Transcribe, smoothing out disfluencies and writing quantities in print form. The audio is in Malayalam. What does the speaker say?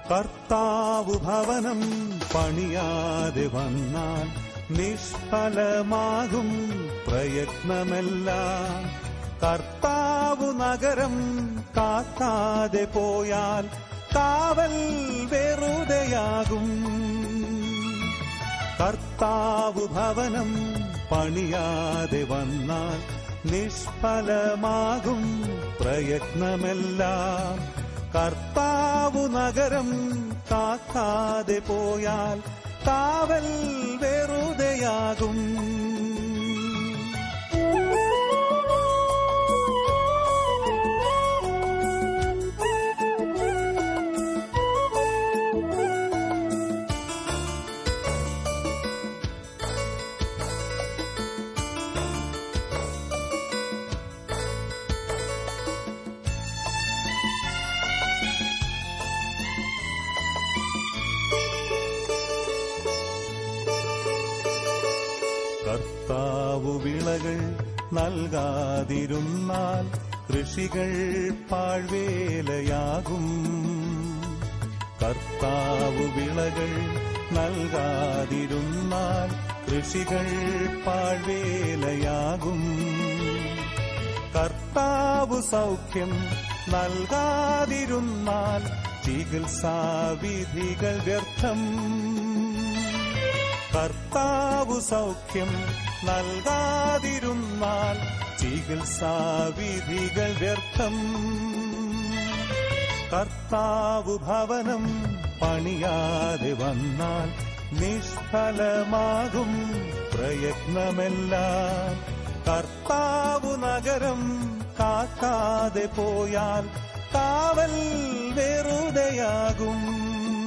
കർത്താവു ഭവനം പണിയാതെ വന്നാൽ നിഷ്ഫലമാകും പ്രയത്നമെല്ലാം. കർത്താവു നഗരം കാക്കാതെ പോയാൽ കാവൽ വെറുതെയാകും. കർത്താവു ഭവനം പണിയാതെ വന്നാൽ നിഷ്ഫലമാകും പ്രയത്നമെല്ലാം. കർത്താവു നഗരം കാക്കാതെ പോയാൽ കാവൽ വെറുതെയാകും. കർത്താവു വിളകൾ നൽകാതിരുന്നാൽ കൃഷികൾ പാഴ്വേലയാകും. കർത്താവു വിളകൾ നൽകാതിരുന്നാൽ കൃഷികൾ പാഴ്വേലയാകും. കർത്താവു സൗഖ്യം നൽകാതിരുന്നാൽ ചികിത്സാവിധികൾ വ്യർത്ഥം. കർത്താവു സൗഖ്യം നൽകാതിരുന്നാൽ ചികിത്സാവിധികൾ വ്യർത്ഥം. കർത്താവു ഭവനം പണിയാതെ വന്നാൽ നിഷ്ഫലമാകും പ്രയത്നമെല്ലാം. കർത്താവു നഗരം കാക്കാതെ പോയാൽ കാവൽ വെറുതെയാകും.